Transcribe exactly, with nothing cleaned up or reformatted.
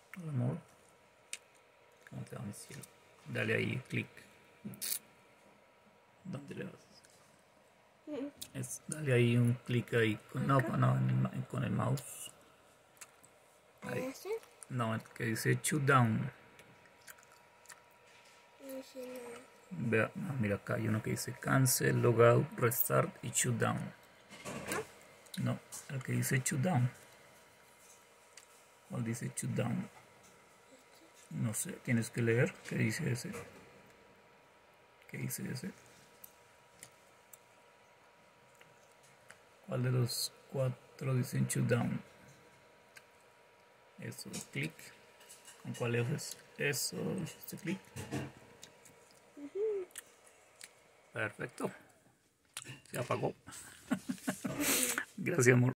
amor. ¿Cómo te va, mi cielo? Dale ahí clic. ¿Dónde le das? Es, dale ahí un clic ahí. Con, no, no, en el, con el mouse. Ahí. No, el que dice shutdown. Vea, no, mira acá hay uno que dice cancel, logout, restart y shutdown. No, el que dice shutdown. ¿Cuál dice shutdown? No sé, tienes que leer. ¿Qué dice ese? ¿Qué dice ese? ¿Cuál de los cuatro dicen shutdown? Eso, clic. ¿Con cuál es? Eso, este clic. Perfecto. Se apagó. Gracias, amor.